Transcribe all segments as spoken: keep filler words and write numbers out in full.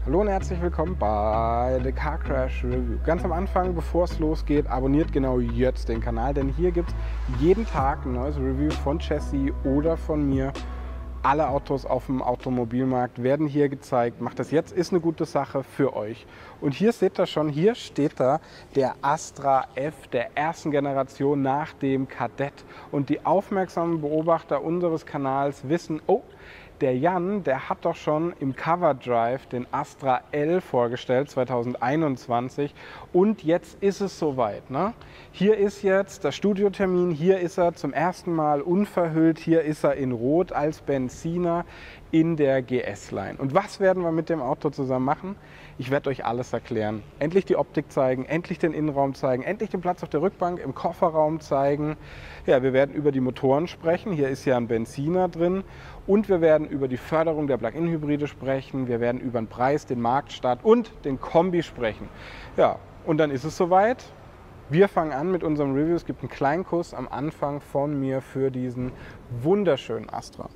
Hallo und herzlich willkommen bei The Car Crash Review. Ganz am Anfang, bevor es losgeht, abonniert genau jetzt den Kanal, denn hier gibt es jeden Tag ein neues Review von Chassis oder von mir. Alle Autos auf dem Automobilmarkt werden hier gezeigt. Macht das jetzt, ist eine gute Sache für euch. Und hier seht ihr schon, hier steht da der Astra F der ersten Generation nach dem Kadett. Und die aufmerksamen Beobachter unseres Kanals wissen, oh, der Jan, der hat doch schon im Cover Drive den Astra L vorgestellt, zweitausendeinundzwanzig. Und jetzt ist es soweit. Ne? Hier ist jetzt der Studiotermin, hier ist er zum ersten Mal unverhüllt, hier ist er in Rot als Benziner in der G S-Line. Und was werden wir mit dem Auto zusammen machen? Ich werde euch alles erklären. Endlich die Optik zeigen, endlich den Innenraum zeigen, endlich den Platz auf der Rückbank, im Kofferraum zeigen. Ja, wir werden über die Motoren sprechen. Hier ist ja ein Benziner drin. Und wir werden über die Förderung der Plug-in-Hybride sprechen. Wir werden über den Preis, den Marktstart und den Kombi sprechen. Ja, und dann ist es soweit. Wir fangen an mit unserem Review. Es gibt einen kleinen Kuss am Anfang von mir für diesen wunderschönen Astra.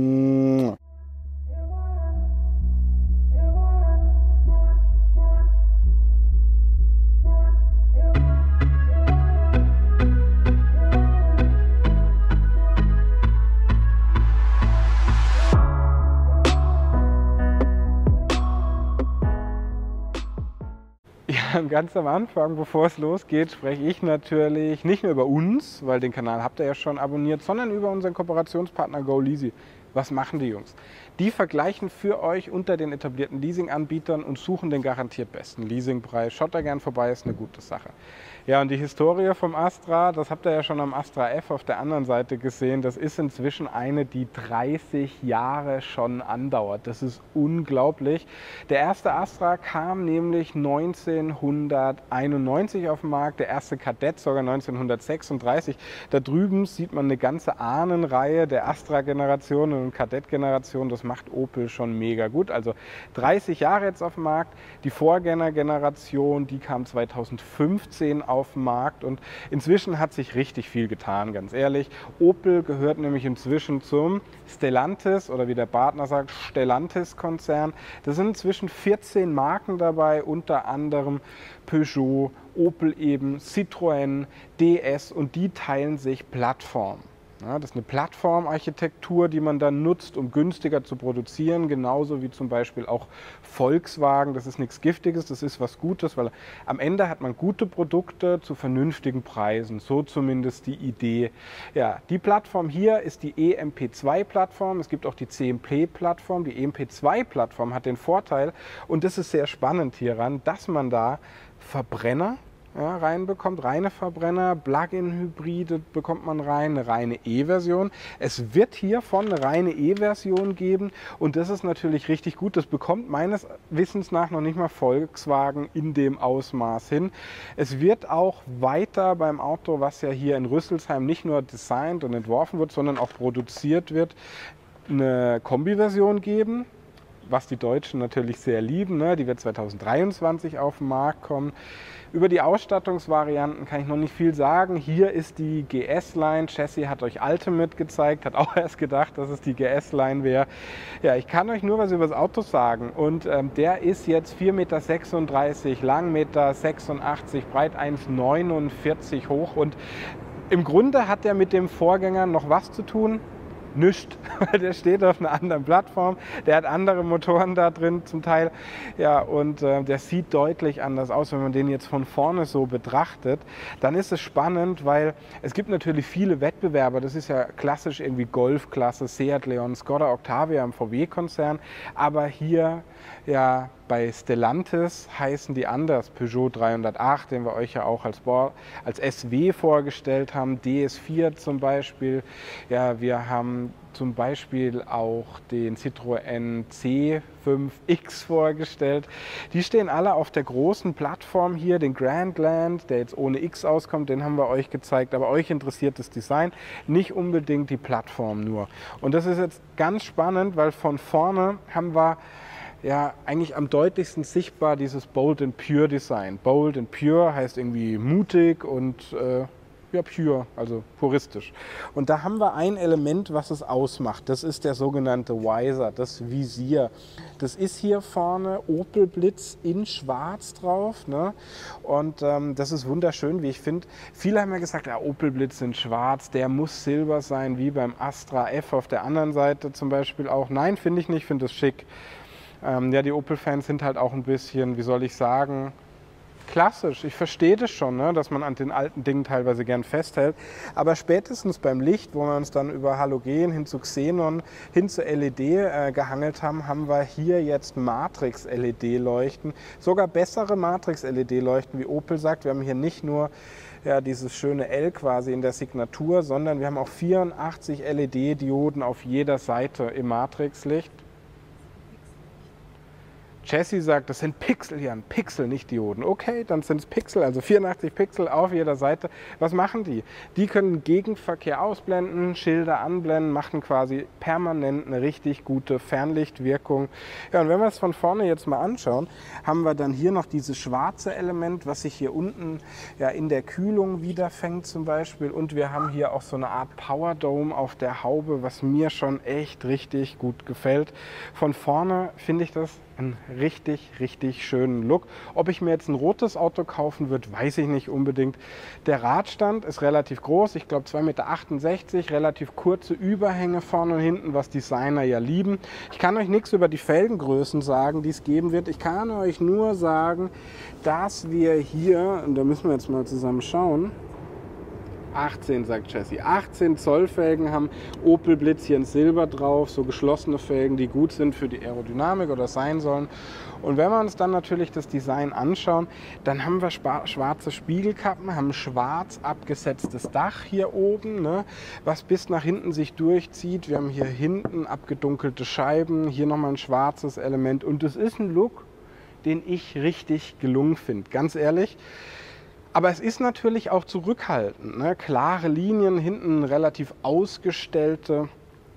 Ja, ganz am Anfang, bevor es losgeht, spreche ich natürlich nicht nur über uns, weil den Kanal habt ihr ja schon abonniert, sondern über unseren Kooperationspartner GoLeasy. Was machen die Jungs? Die vergleichen für euch unter den etablierten Leasinganbietern und suchen den garantiert besten Leasingpreis. Schaut da gern vorbei, ist eine gute Sache. Ja, und die Historie vom Astra, das habt ihr ja schon am Astra F auf der anderen Seite gesehen, das ist inzwischen eine, die dreißig Jahre schon andauert. Das ist unglaublich. Der erste Astra kam nämlich neunzehnhunderteinundneunzig auf den Markt, der erste Kadett sogar neunzehnhundertsechsunddreißig. Da drüben sieht man eine ganze Ahnenreihe der Astra-Generation und Kadett-Generation. Das macht Opel schon mega gut. Also dreißig Jahre jetzt auf dem Markt. Die Vorgängergeneration, die kam zweitausendfünfzehn auf den Markt und inzwischen hat sich richtig viel getan, ganz ehrlich. Opel gehört nämlich inzwischen zum Stellantis oder wie der Partner sagt, Stellantis-Konzern. Da sind inzwischen vierzehn Marken dabei, unter anderem Peugeot, Opel eben, Citroën, D S und die teilen sich Plattformen. Ja, das ist eine Plattformarchitektur, die man dann nutzt, um günstiger zu produzieren, genauso wie zum Beispiel auch Volkswagen. Das ist nichts Giftiges, das ist was Gutes, weil am Ende hat man gute Produkte zu vernünftigen Preisen, so zumindest die Idee. Ja, die Plattform hier ist die E M P zwei Plattform, es gibt auch die C M P Plattform. Die E M P zwei Plattform hat den Vorteil, und das ist sehr spannend hieran, dass man da Verbrenner Ja, reinbekommt, reine Verbrenner, Plug-in-Hybride bekommt man rein, eine reine E-Version. Es wird hiervon eine reine E-Version geben und das ist natürlich richtig gut. Das bekommt meines Wissens nach noch nicht mal Volkswagen in dem Ausmaß hin. Es wird auch weiter beim Auto, was ja hier in Rüsselsheim nicht nur designt und entworfen wird, sondern auch produziert wird, eine Kombi-Version geben, was die Deutschen natürlich sehr lieben. Ne? Die wird zweitausenddreiundzwanzig auf den Markt kommen. Über die Ausstattungsvarianten kann ich noch nicht viel sagen. Hier ist die G S-Line. Chassis hat euch Ultimate gezeigt, hat auch erst gedacht, dass es die G S-Line wäre. Ja, ich kann euch nur was über das Auto sagen. Und ähm, der ist jetzt vier Komma sechsunddreißig Meter lang, eins Komma sechsundachtzig Meter breit, eins Komma neunundvierzig hoch. Und im Grunde hat er mit dem Vorgänger noch was zu tun. Nichts, weil der steht auf einer anderen Plattform, der hat andere Motoren da drin zum Teil, ja, und äh, der sieht deutlich anders aus, wenn man den jetzt von vorne so betrachtet. Dann ist es spannend, weil es gibt natürlich viele Wettbewerber, das ist ja klassisch irgendwie Golf-Klasse, Seat Leon, Skoda Octavia im V W-Konzern, aber hier ja bei Stellantis heißen die anders. Peugeot dreihundertacht, den wir euch ja auch als, als S W vorgestellt haben, D S vier zum Beispiel. Ja, wir haben zum Beispiel auch den Citroën C fünf X vorgestellt. Die stehen alle auf der großen Plattform hier, den Grandland, der jetzt ohne X auskommt, den haben wir euch gezeigt. Aber euch interessiert das Design, nicht unbedingt die Plattform nur. Und das ist jetzt ganz spannend, weil von vorne haben wir ja eigentlich am deutlichsten sichtbar dieses Bold and Pure Design. Bold and Pure heißt irgendwie mutig und äh, ja pure, also puristisch. Und da haben wir ein Element, was es ausmacht. Das ist der sogenannte Visor, das Visier. Das ist hier vorne Opel Blitz in schwarz drauf. Ne? Und ähm, das ist wunderschön, wie ich finde. Viele haben ja gesagt, ja, Opel Blitz in schwarz, der muss silber sein, wie beim Astra F auf der anderen Seite zum Beispiel auch. Nein, finde ich nicht, finde es schick. Ähm, ja, die Opel-Fans sind halt auch ein bisschen, wie soll ich sagen, klassisch. Ich verstehe das schon, ne, dass man an den alten Dingen teilweise gern festhält. Aber spätestens beim Licht, wo wir uns dann über Halogen hin zu Xenon, hin zu L E D äh, gehangelt haben, haben wir hier jetzt Matrix-L E D-Leuchten. Sogar bessere Matrix-L E D-Leuchten, wie Opel sagt. Wir haben hier nicht nur ja, dieses schöne L quasi in der Signatur, sondern wir haben auch vierundachtzig L E D-Dioden auf jeder Seite im Matrix-Licht. Jesse sagt, das sind Pixel, Jan, Pixel, nicht Dioden. Okay, dann sind es Pixel, also vierundachtzig Pixel auf jeder Seite. Was machen die? Die können Gegenverkehr ausblenden, Schilder anblenden, machen quasi permanent eine richtig gute Fernlichtwirkung. Ja, und wenn wir es von vorne jetzt mal anschauen, haben wir dann hier noch dieses schwarze Element, was sich hier unten ja, in der Kühlung wiederfängt zum Beispiel. Und wir haben hier auch so eine Art Power Dome auf der Haube, was mir schon echt richtig gut gefällt. Von vorne finde ich das einen richtig, richtig schönen Look. Ob ich mir jetzt ein rotes Auto kaufen würde, weiß ich nicht unbedingt. Der Radstand ist relativ groß, ich glaube zwei Meter achtundsechzig, relativ kurze Überhänge vorne und hinten, was Designer ja lieben. Ich kann euch nichts über die Felgengrößen sagen, die es geben wird. Ich kann euch nur sagen, dass wir hier, und da müssen wir jetzt mal zusammen schauen, achtzehn, sagt Jesse. achtzehn Zoll Felgen haben Opel Blitz hier in Silber drauf, so geschlossene Felgen, die gut sind für die Aerodynamik oder sein sollen. Und wenn wir uns dann natürlich das Design anschauen, dann haben wir schwarze Spiegelkappen, haben schwarz abgesetztes Dach hier oben, ne, was bis nach hinten sich durchzieht. Wir haben hier hinten abgedunkelte Scheiben, hier nochmal ein schwarzes Element. Und das ist ein Look, den ich richtig gelungen finde, ganz ehrlich. Aber es ist natürlich auch zurückhaltend, ne? Klare Linien, hinten relativ ausgestellte,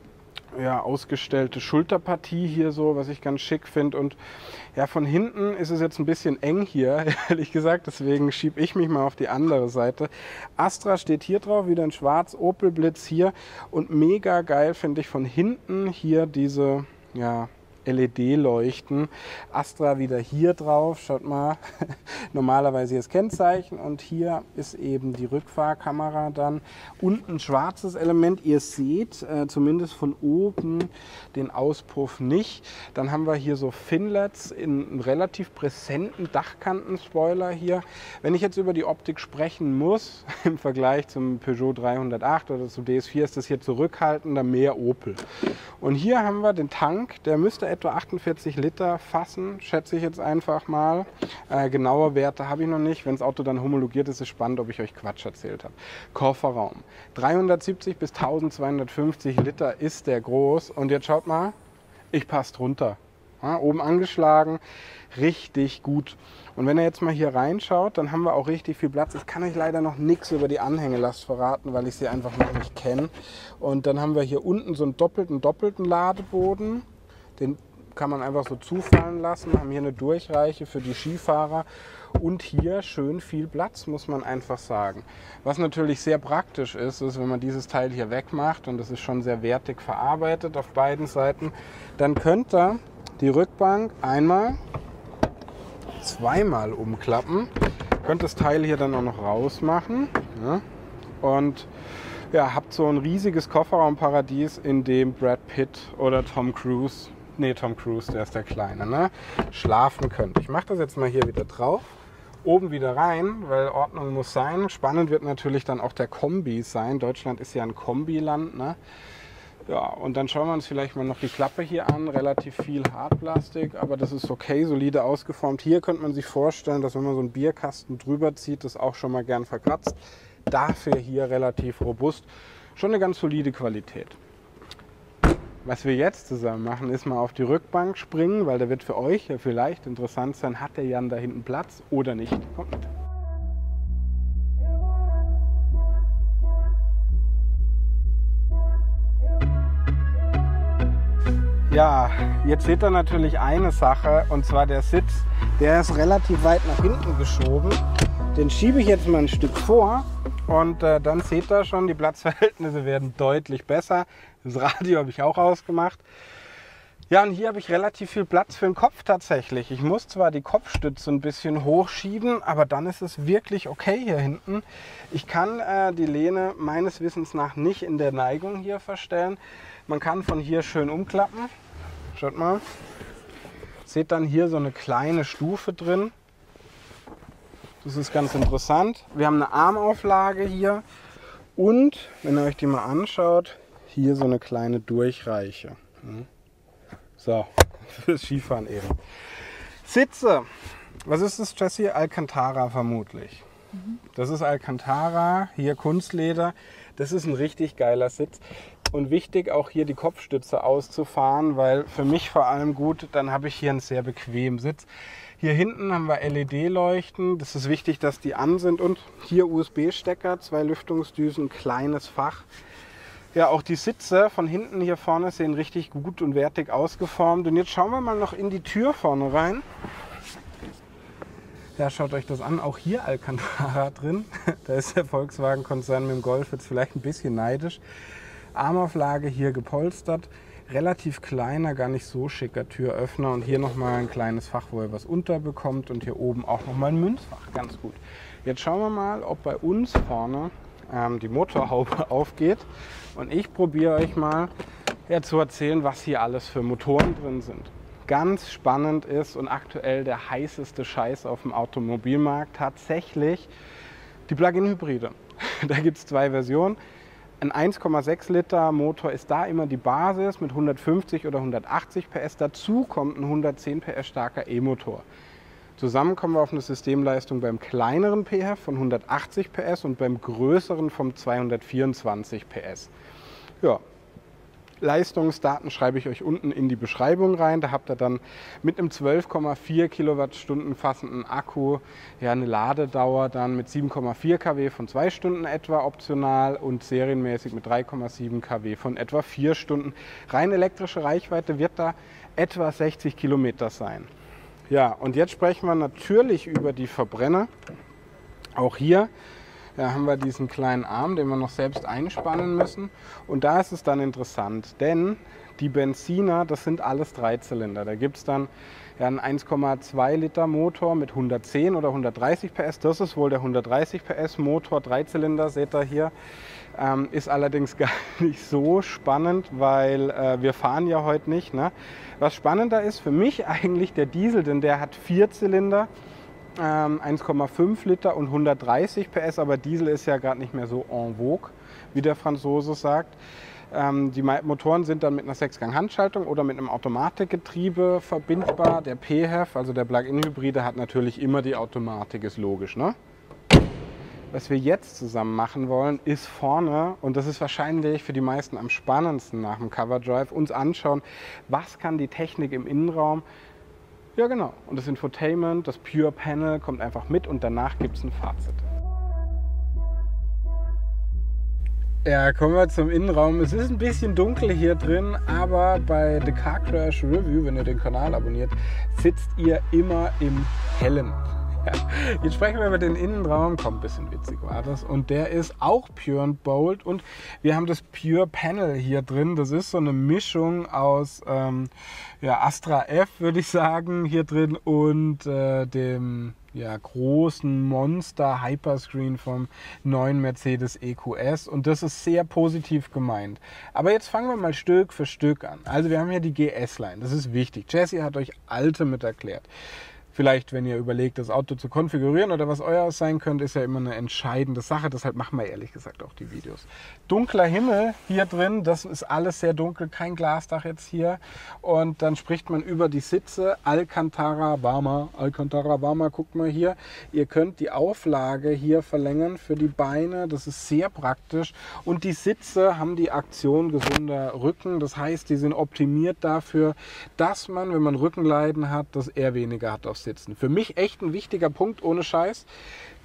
ja, ausgestellte Schulterpartie hier so, was ich ganz schick finde. Und ja, von hinten ist es jetzt ein bisschen eng hier, ehrlich gesagt, deswegen schiebe ich mich mal auf die andere Seite. Astra steht hier drauf, wieder in schwarz, Opel Blitz hier. Und mega geil finde ich von hinten hier diese, ja, L E D-Leuchten. Astra wieder hier drauf, schaut mal, normalerweise hier das Kennzeichen und hier ist eben die Rückfahrkamera dann. Unten ein schwarzes Element, ihr seht äh, zumindest von oben den Auspuff nicht. Dann haben wir hier so Finlets in einem relativ präsenten Dachkantenspoiler hier. Wenn ich jetzt über die Optik sprechen muss, im Vergleich zum Peugeot dreihundertacht oder zum D S vier ist das hier zurückhaltender, mehr Opel. Und hier haben wir den Tank, der müsste etwa achtundvierzig Liter fassen, schätze ich jetzt einfach mal. Äh, genaue Werte habe ich noch nicht. Wenn das Auto dann homologiert ist, ist es spannend, ob ich euch Quatsch erzählt habe. Kofferraum. dreihundertsiebzig bis eintausendzweihundertfünfzig Liter ist der groß. Und jetzt schaut mal, ich passe drunter. Ja, oben angeschlagen, richtig gut. Und wenn ihr jetzt mal hier reinschaut, dann haben wir auch richtig viel Platz. Ich kann euch leider noch nichts über die Anhängelast verraten, weil ich sie einfach noch nicht kenne. Und dann haben wir hier unten so einen doppelten, doppelten Ladeboden. Den kann man einfach so zufallen lassen. Wir haben hier eine Durchreiche für die Skifahrer. Und hier schön viel Platz, muss man einfach sagen. Was natürlich sehr praktisch ist, ist, wenn man dieses Teil hier wegmacht, und das ist schon sehr wertig verarbeitet auf beiden Seiten, dann könnt ihr die Rückbank einmal, zweimal umklappen. Könnt das Teil hier dann auch noch rausmachen. Ja, und ja, habt so ein riesiges Kofferraumparadies, in dem Brad Pitt oder Tom Cruise, nee, Tom Cruise, der ist der Kleine, ne, schlafen könnt. Ich mache das jetzt mal hier wieder drauf. Oben wieder rein, weil Ordnung muss sein. Spannend wird natürlich dann auch der Kombi sein. Deutschland ist ja ein Kombiland, ne? Ja, und dann schauen wir uns vielleicht mal noch die Klappe hier an. Relativ viel Hartplastik, aber das ist okay, solide ausgeformt. Hier könnte man sich vorstellen, dass wenn man so einen Bierkasten drüber zieht, das auch schon mal gern verkratzt. Dafür hier relativ robust. Schon eine ganz solide Qualität. Was wir jetzt zusammen machen, ist mal auf die Rückbank springen, weil da wird für euch ja vielleicht interessant sein, hat der Jan da hinten Platz oder nicht. Kommt mit. Ja, jetzt seht ihr natürlich eine Sache, und zwar der Sitz, der ist relativ weit nach hinten geschoben. Den schiebe ich jetzt mal ein Stück vor Und äh, dann seht ihr schon, die Platzverhältnisse werden deutlich besser. Das Radio habe ich auch ausgemacht. Ja, und hier habe ich relativ viel Platz für den Kopf tatsächlich. Ich muss zwar die Kopfstütze ein bisschen hochschieben, aber dann ist es wirklich okay hier hinten. Ich kann äh, die Lehne meines Wissens nach nicht in der Neigung hier verstellen. Man kann von hier schön umklappen. Schaut mal. Seht dann hier so eine kleine Stufe drin. Das ist ganz interessant. Wir haben eine Armauflage hier und, wenn ihr euch die mal anschaut, hier so eine kleine Durchreiche. So, fürs Skifahren eben. Sitze. Was ist das, Jessie? Alcantara vermutlich. Mhm. Das ist Alcantara, hier Kunstleder. Das ist ein richtig geiler Sitz. Und wichtig auch hier die Kopfstütze auszufahren, weil für mich vor allem gut, dann habe ich hier einen sehr bequemen Sitz. Hier hinten haben wir L E D-Leuchten. Das ist wichtig, dass die an sind. Und hier U S B-Stecker, zwei Lüftungsdüsen, kleines Fach. Ja, auch die Sitze von hinten hier vorne sehen richtig gut und wertig ausgeformt. Und jetzt schauen wir mal noch in die Tür vorne rein. Ja, schaut euch das an. Auch hier Alcantara drin. Da ist der Volkswagen-Konzern mit dem Golf jetzt vielleicht ein bisschen neidisch. Armauflage hier gepolstert. Relativ kleiner, gar nicht so schicker Türöffner. Und hier nochmal ein kleines Fach, wo ihr was unterbekommt. Und hier oben auch nochmal ein Münzfach. Ganz gut. Jetzt schauen wir mal, ob bei uns vorne ähm, die Motorhaube aufgeht. Und ich probiere euch mal ja, zu erzählen, was hier alles für Motoren drin sind. Ganz spannend ist und aktuell der heißeste Scheiß auf dem Automobilmarkt tatsächlich die Plug-in-Hybride. Da gibt es zwei Versionen. Ein eins Komma sechs Liter Motor ist da immer die Basis mit hundertfünfzig oder hundertachtzig P S. Dazu kommt ein hundertzehn P S starker E-Motor. Zusammen kommen wir auf eine Systemleistung beim kleineren P H E V von hundertachtzig P S und beim größeren von zweihundertvierundzwanzig P S. Ja, Leistungsdaten schreibe ich euch unten in die Beschreibung rein. Da habt ihr dann mit einem zwölf Komma vier Kilowattstunden fassenden Akku ja, eine Ladedauer dann mit sieben Komma vier Kilowatt von zwei Stunden etwa optional und serienmäßig mit drei Komma sieben Kilowatt von etwa vier Stunden. Rein elektrische Reichweite wird da etwa sechzig Kilometer sein. Ja, und jetzt sprechen wir natürlich über die Verbrenner. Auch hier ja, haben wir diesen kleinen Arm, den wir noch selbst einspannen müssen. Und da ist es dann interessant, denn die Benziner, das sind alles Dreizylinder. Da gibt es dann ja, einen eins Komma zwei Liter Motor mit hundertzehn oder hundertdreißig P S. Das ist wohl der hundertdreißig P S Motor, Dreizylinder, seht ihr hier. Ähm, ist allerdings gar nicht so spannend, weil äh, wir fahren ja heute nicht. Ne? Was spannender ist für mich eigentlich der Diesel, denn der hat vier Zylinder. eins Komma fünf Liter und hundertdreißig P S, aber Diesel ist ja gerade nicht mehr so en vogue, wie der Franzose sagt. Ähm, die Motoren sind dann mit einer Sechsgang-Handschaltung oder mit einem Automatikgetriebe verbindbar. Der P H E V, also der Plug-in-Hybride, hat natürlich immer die Automatik, ist logisch, ne? Was wir jetzt zusammen machen wollen, ist vorne, und das ist wahrscheinlich für die meisten am spannendsten nach dem Cover Drive, uns anschauen, was kann die Technik im Innenraum. Ja genau, und das Infotainment, das Pure Panel kommt einfach mit und danach gibt es ein Fazit. Ja, kommen wir zum Innenraum. Es ist ein bisschen dunkel hier drin, aber bei The Car Crash Review, wenn ihr den Kanal abonniert, sitzt ihr immer im Hellen. Ja. Jetzt sprechen wir über den Innenraum, kommt ein bisschen witzig war das, und der ist auch Pure and Bold und wir haben das Pure Panel hier drin. Das ist so eine Mischung aus ähm, ja, Astra F, würde ich sagen, hier drin und äh, dem ja, großen Monster Hyperscreen vom neuen Mercedes E Q S, und das ist sehr positiv gemeint. Aber jetzt fangen wir mal Stück für Stück an. Also wir haben hier die G S-Line, das ist wichtig. Jessie hat euch Ultimate erklärt. Vielleicht, wenn ihr überlegt, das Auto zu konfigurieren oder was euer sein könnte, ist ja immer eine entscheidende Sache. Deshalb machen wir ehrlich gesagt auch die Videos. Dunkler Himmel hier drin, das ist alles sehr dunkel, kein Glasdach jetzt hier. Und dann spricht man über die Sitze. Alcantara Barma, Alcantara Barma, guckt mal hier. Ihr könnt die Auflage hier verlängern für die Beine, das ist sehr praktisch. Und die Sitze haben die Aktion gesunder Rücken. Das heißt, die sind optimiert dafür, dass man, wenn man Rückenleiden hat, das eher weniger hat aufs Sitzen. Für mich echt ein wichtiger Punkt, ohne Scheiß.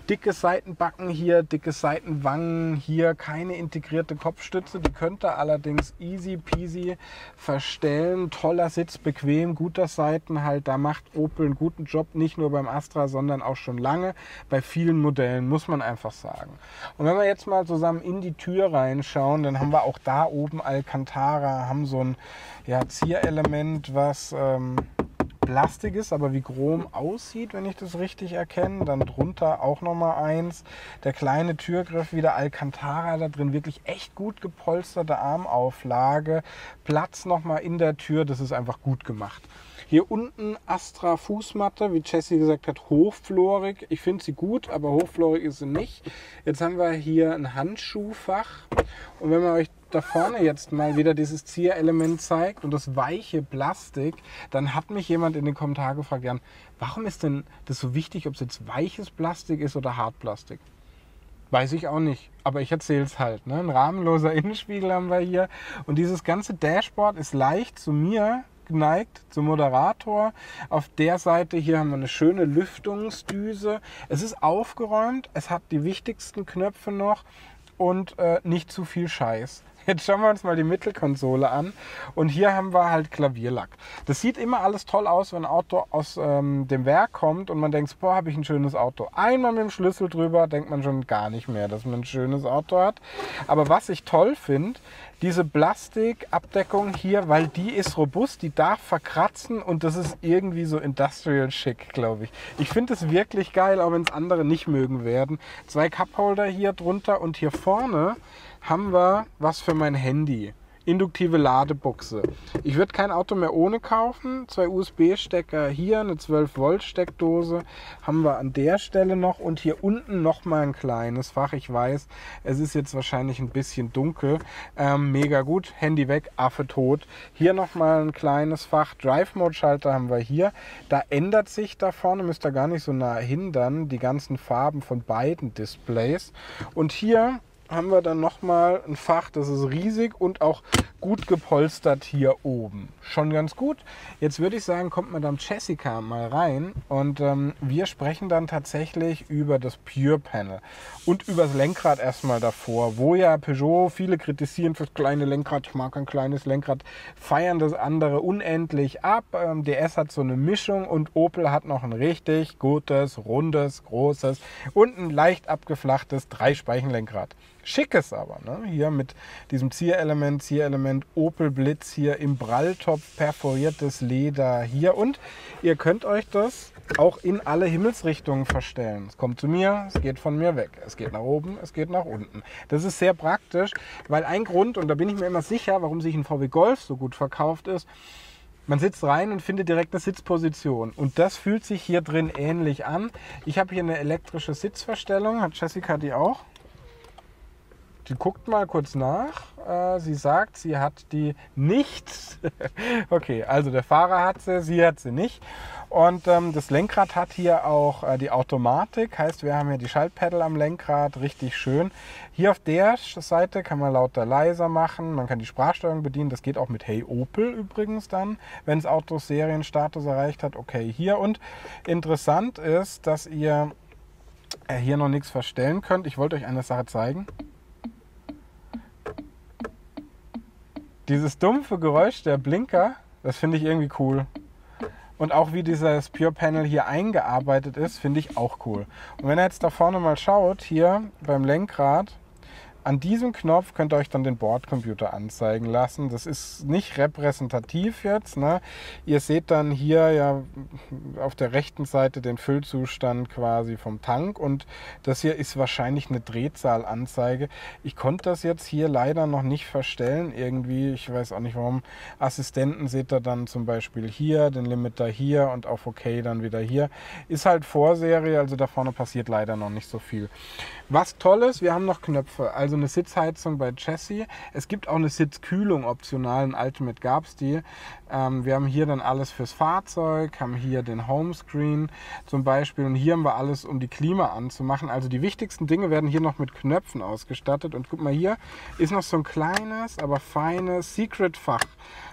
Dicke Seitenbacken hier, dicke Seitenwangen hier, keine integrierte Kopfstütze. Die könnt ihr allerdings easy peasy verstellen. Toller Sitz, bequem, guter Seitenhalt. Da macht Opel einen guten Job, nicht nur beim Astra, sondern auch schon lange bei vielen Modellen, muss man einfach sagen. Und wenn wir jetzt mal zusammen in die Tür reinschauen, dann haben wir auch da oben Alcantara, haben so ein ja, Zierelement, was ähm, Plastik ist, aber wie Chrom aussieht, wenn ich das richtig erkenne. Dann drunter auch nochmal eins. Der kleine Türgriff wieder Alcantara, da drin wirklich echt gut gepolsterte Armauflage. Platz nochmal in der Tür, das ist einfach gut gemacht. Hier unten Astra Fußmatte, wie Jessie gesagt hat, hochflorig. Ich finde sie gut, aber hochflorig ist sie nicht. Jetzt haben wir hier ein Handschuhfach. Und wenn man euch da vorne jetzt mal wieder dieses Zierelement zeigt und das weiche Plastik, dann hat mich jemand in den Kommentaren gefragt, Jan, warum ist denn das so wichtig, ob es jetzt weiches Plastik ist oder Hartplastik? Weiß ich auch nicht, aber ich erzähle es halt. Ne? Ein rahmenloser Innenspiegel haben wir hier und dieses ganze Dashboard ist leicht zu mir geneigt, zum Moderator. Auf der Seite hier haben wir eine schöne Lüftungsdüse. Es ist aufgeräumt, es hat die wichtigsten Knöpfe noch und äh, nicht zu viel Scheiß. Jetzt schauen wir uns mal die Mittelkonsole an und hier haben wir halt Klavierlack. Das sieht immer alles toll aus, wenn ein Auto aus ähm, dem Werk kommt und man denkt, boah, habe ich ein schönes Auto. Einmal mit dem Schlüssel drüber, denkt man schon gar nicht mehr, dass man ein schönes Auto hat. Aber was ich toll finde, diese Plastikabdeckung hier, weil die ist robust, die darf verkratzen und das ist irgendwie so industrial schick, glaube ich. Ich finde es wirklich geil, auch wenn es andere nicht mögen werden. Zwei Cupholder hier drunter und hier vorne haben wir was für mein Handy. Induktive Ladebuchse. Ich würde kein Auto mehr ohne kaufen. Zwei U S B-Stecker hier, eine zwölf Volt Steckdose haben wir an der Stelle noch und hier unten noch mal ein kleines Fach. Ich weiß, es ist jetzt wahrscheinlich ein bisschen dunkel. Ähm, mega gut. Handy weg, Affe tot. Hier noch mal ein kleines Fach. Drive-Mode-Schalter haben wir hier. Da ändert sich da vorne, müsst ihr gar nicht so nah hindern, die ganzen Farben von beiden Displays. Und hier haben wir dann nochmal ein Fach, das ist riesig und auch gut gepolstert hier oben. Schon ganz gut. Jetzt würde ich sagen, kommt Madame Jessica mal rein und ähm, wir sprechen dann tatsächlich über das Pure Panel und über das Lenkrad erstmal davor, wo ja Peugeot, viele kritisieren fürs kleine Lenkrad, ich mag ein kleines Lenkrad, feiern das andere unendlich ab. Ähm, D S hat so eine Mischung und Opel hat noch ein richtig gutes, rundes, großes und ein leicht abgeflachtes Dreispeichenlenkrad. Schickes aber, ne? Hier mit diesem Zierelement, Zierelement, Opel Blitz hier im Pralltopf, perforiertes Leder hier und ihr könnt euch das auch in alle Himmelsrichtungen verstellen. Es kommt zu mir, es geht von mir weg, es geht nach oben, es geht nach unten. Das ist sehr praktisch, weil ein Grund, und da bin ich mir immer sicher, warum sich ein V W Golf so gut verkauft ist, man sitzt rein und findet direkt eine Sitzposition und das fühlt sich hier drin ähnlich an. Ich habe hier eine elektrische Sitzverstellung, hat Jessica die auch? Die guckt mal kurz nach. Sie sagt, sie hat die nicht. Okay, also der Fahrer hat sie, sie hat sie nicht. Und ähm, das Lenkrad hat hier auch äh, die Automatik. Heißt, wir haben hier die Schaltpedal am Lenkrad, richtig schön. Hier auf der Seite kann man lauter, leiser machen. Man kann die Sprachsteuerung bedienen. Das geht auch mit Hey Opel übrigens dann, wenn das Auto Serienstatus erreicht hat. Okay, hier. Und interessant ist, dass ihr äh, hier noch nichts verstellen könnt. Ich wollte euch eine Sache zeigen. Dieses dumpfe Geräusch der Blinker, das finde ich irgendwie cool. Und auch wie dieses Pure Panel hier eingearbeitet ist, finde ich auch cool. Und wenn ihr jetzt da vorne mal schaut, hier beim Lenkrad, an diesem Knopf könnt ihr euch dann den Bordcomputer anzeigen lassen. Das ist nicht repräsentativ jetzt, ne? Ihr seht dann hier ja auf der rechten Seite den Füllzustand quasi vom Tank und das hier ist wahrscheinlich eine Drehzahlanzeige. Ich konnte das jetzt hier leider noch nicht verstellen irgendwie. Ich weiß auch nicht warum. Assistenten seht ihr dann zum Beispiel hier, den Limiter hier und auf OK dann wieder hier. Ist halt Vorserie, also da vorne passiert leider noch nicht so viel. Was toll ist, wir haben noch Knöpfe. Also eine Sitzheizung bei Jessie. Es gibt auch eine Sitzkühlung optional, in Ultimate gab es die. Ähm, wir haben hier dann alles fürs Fahrzeug, haben hier den Homescreen zum Beispiel und hier haben wir alles, um die Klima anzumachen. Also die wichtigsten Dinge werden hier noch mit Knöpfen ausgestattet und guck mal, hier ist noch so ein kleines, aber feines Secret-Fach.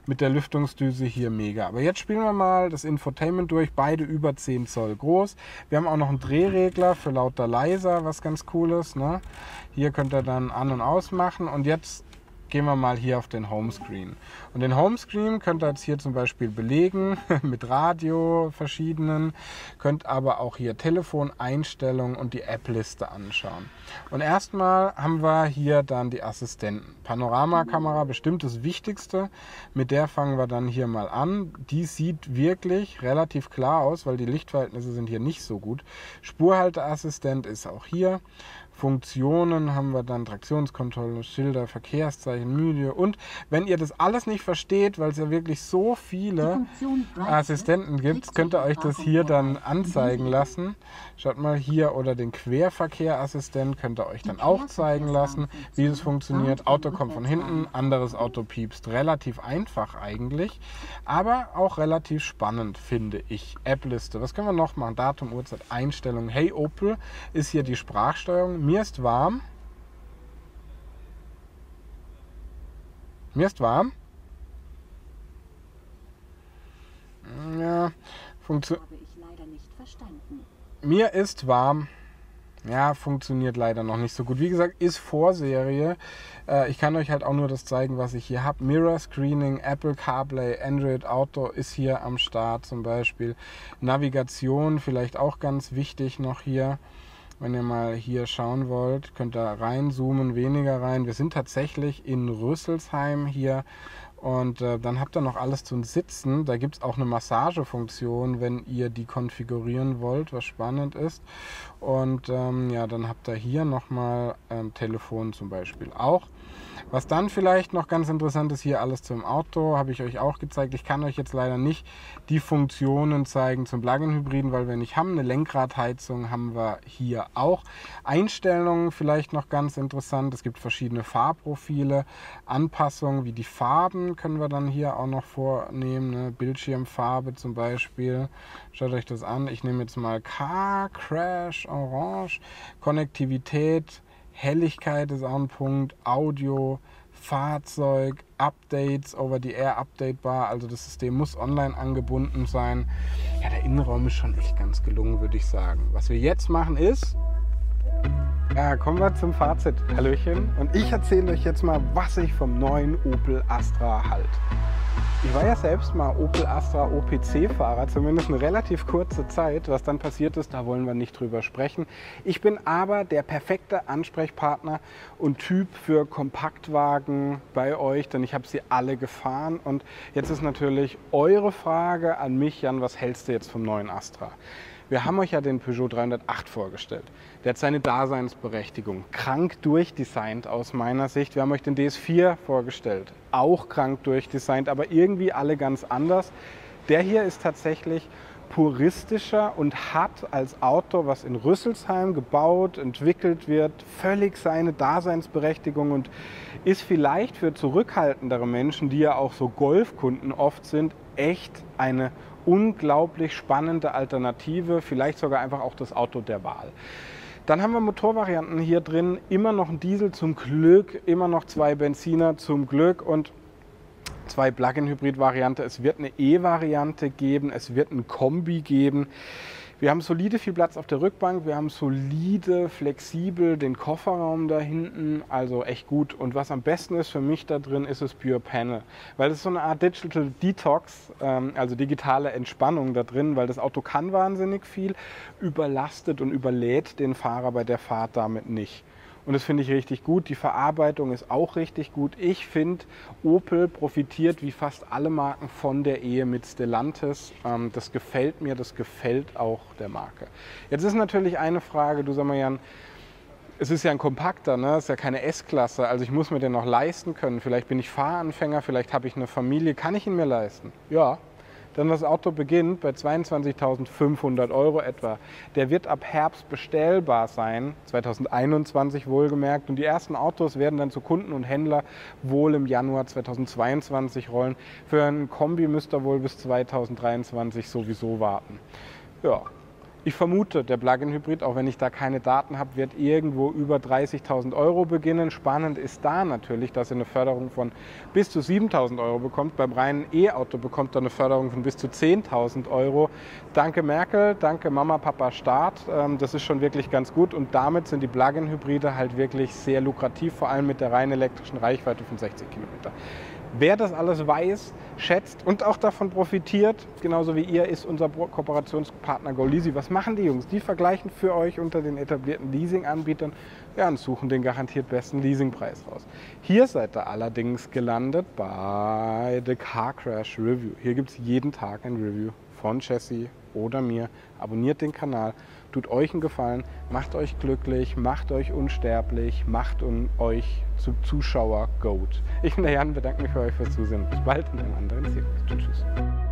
mit der Lüftungsdüse hier mega. Aber jetzt spielen wir mal das Infotainment durch, beide über zehn Zoll groß. Wir haben auch noch einen Drehregler für lauter leiser, was ganz cool ist, ne? Hier könnt ihr dann an- und ausmachen und jetzt gehen wir mal hier auf den Homescreen. Und den Homescreen könnt ihr jetzt hier zum Beispiel belegen mit Radio verschiedenen, könnt aber auch hier Telefoneinstellungen und die App-Liste anschauen. Und erstmal haben wir hier dann die Assistenten. Panoramakamera, bestimmt das Wichtigste. Mit der fangen wir dann hier mal an. Die sieht wirklich relativ klar aus, weil die Lichtverhältnisse sind hier nicht so gut. Spurhalteassistent ist auch hier. Funktionen haben wir dann Traktionskontrolle, Schilder, Verkehrszeichen, Menü. Und wenn ihr das alles nicht versteht, weil es ja wirklich so viele Assistenten gibt, könnt ihr euch das hier dann anzeigen lassen. Schaut mal hier, oder den Querverkehrsassistent könnt ihr euch dann auch zeigen lassen, wie es funktioniert. Auto kommt von hinten, anderes Auto piepst. Relativ einfach eigentlich, aber auch relativ spannend, finde ich. App-Liste, was können wir noch machen? Datum, Uhrzeit, Einstellungen. Hey Opel ist hier die Sprachsteuerung. Mir ist warm. Mir ist warm. Ja, funktioniert. Mir ist warm. Ja, funktioniert leider noch nicht so gut. Wie gesagt, ist Vorserie. Äh, ich kann euch halt auch nur das zeigen, was ich hier habe. Mirror Screening, Apple CarPlay, Android Auto ist hier am Start zum Beispiel. Navigation vielleicht auch ganz wichtig noch hier. Wenn ihr mal hier schauen wollt, könnt ihr reinzoomen, weniger rein. Wir sind tatsächlich in Rüsselsheim hier und äh, dann habt ihr noch alles zum Sitzen. Da gibt es auch eine Massagefunktion, wenn ihr die konfigurieren wollt, was spannend ist. Und ähm, ja, dann habt ihr hier nochmal ähm, Telefon zum Beispiel auch. Was dann vielleicht noch ganz interessant ist, hier alles zum Auto, habe ich euch auch gezeigt. Ich kann euch jetzt leider nicht die Funktionen zeigen zum Plug-in-Hybriden, weil wir nicht haben. Eine Lenkradheizung haben wir hier auch. Einstellungen vielleicht noch ganz interessant. Es gibt verschiedene Fahrprofile, Anpassungen wie die Farben können wir dann hier auch noch vornehmen. Ne? Bildschirmfarbe zum Beispiel. Schaut euch das an. Ich nehme jetzt mal Car Crash Orange. Konnektivität. Helligkeit ist auch ein Punkt, Audio, Fahrzeug, Updates, Over-the-Air updatebar, also das System muss online angebunden sein. Ja, der Innenraum ist schon echt ganz gelungen, würde ich sagen. Was wir jetzt machen ist, ja, kommen wir zum Fazit. Hallöchen. Und ich erzähle euch jetzt mal, was ich vom neuen Opel Astra halte. Ich war ja selbst mal Opel Astra O P C-Fahrer, zumindest eine relativ kurze Zeit. Was dann passiert ist, da wollen wir nicht drüber sprechen. Ich bin aber der perfekte Ansprechpartner und Typ für Kompaktwagen bei euch, denn ich habe sie alle gefahren. Und jetzt ist natürlich eure Frage an mich, Jan, was hältst du jetzt vom neuen Astra? Wir haben euch ja den Peugeot dreihundertacht vorgestellt. Der hat seine Daseinsberechtigung. Krank durchdesignt aus meiner Sicht. Wir haben euch den D S vier vorgestellt. Auch krank durchdesignt, aber irgendwie alle ganz anders. Der hier ist tatsächlich puristischer und hat als Auto, was in Rüsselsheim gebaut, entwickelt wird, völlig seine Daseinsberechtigung und ist vielleicht für zurückhaltendere Menschen, die ja auch so Golfkunden oft sind, echt eine unglaublich spannende Alternative, vielleicht sogar einfach auch das Auto der Wahl. Dann haben wir Motorvarianten hier drin, immer noch ein Diesel zum Glück, immer noch zwei Benziner zum Glück und zwei Plug-in-Hybrid-Variante. Es wird eine E-Variante geben, es wird ein Kombi geben. Wir haben solide viel Platz auf der Rückbank, wir haben solide, flexibel den Kofferraum da hinten, also echt gut. Und was am besten ist für mich da drin, ist das Pure Panel, weil das ist so eine Art Digital Detox, ähm, also digitale Entspannung da drin, weil das Auto kann wahnsinnig viel, überlastet und überlädt den Fahrer bei der Fahrt damit nicht. Und das finde ich richtig gut. Die Verarbeitung ist auch richtig gut. Ich finde, Opel profitiert wie fast alle Marken von der Ehe mit Stellantis. Ähm, das gefällt mir, das gefällt auch der Marke. Jetzt ist natürlich eine Frage, du sag mal Jan, es ist ja ein kompakter, ne? Es ist ja keine S-Klasse, also ich muss mir den noch leisten können. Vielleicht bin ich Fahranfänger, vielleicht habe ich eine Familie, kann ich ihn mir leisten? Ja. Dann das Auto beginnt bei zweiundzwanzigtausendfünfhundert Euro etwa. Der wird ab Herbst bestellbar sein, zweitausendeinundzwanzig wohlgemerkt. Und die ersten Autos werden dann zu Kunden und Händler wohl im Januar zweitausendzweiundzwanzig rollen. Für einen Kombi müsst ihr wohl bis zweitausenddreiundzwanzig sowieso warten. Ja. Ich vermute, der Plug-in-Hybrid, auch wenn ich da keine Daten habe, wird irgendwo über dreißigtausend Euro beginnen. Spannend ist da natürlich, dass er eine Förderung von bis zu siebentausend Euro bekommt. Beim reinen E-Auto bekommt er eine Förderung von bis zu zehntausend Euro. Danke Merkel, danke Mama, Papa, Staat. Das ist schon wirklich ganz gut und damit sind die Plug-in-Hybride halt wirklich sehr lukrativ, vor allem mit der rein elektrischen Reichweite von sechzig Kilometer. Wer das alles weiß, schätzt und auch davon profitiert, genauso wie ihr, ist unser Kooperationspartner GoLeasy. Was machen die Jungs? Die vergleichen für euch unter den etablierten Leasing-Anbietern, ja, und suchen den garantiert besten Leasingpreis raus. Hier seid ihr allerdings gelandet bei The Car Crash Review. Hier gibt es jeden Tag ein Review von Jesse oder mir. Abonniert den Kanal, tut euch einen Gefallen, macht euch glücklich, macht euch unsterblich, macht euch zu Zuschauer-Goat. Ich bin der Jan, bedanke mich für euch fürs Zusehen. Bis bald in einem anderen Video. Tschüss.